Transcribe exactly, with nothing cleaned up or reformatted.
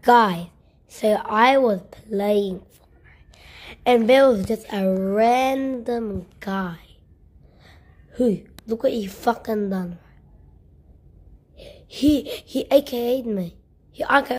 guys, so I was playing Fortnite, and there was just a random guy who, look what he fucking done. He, he A K A'd me. He A K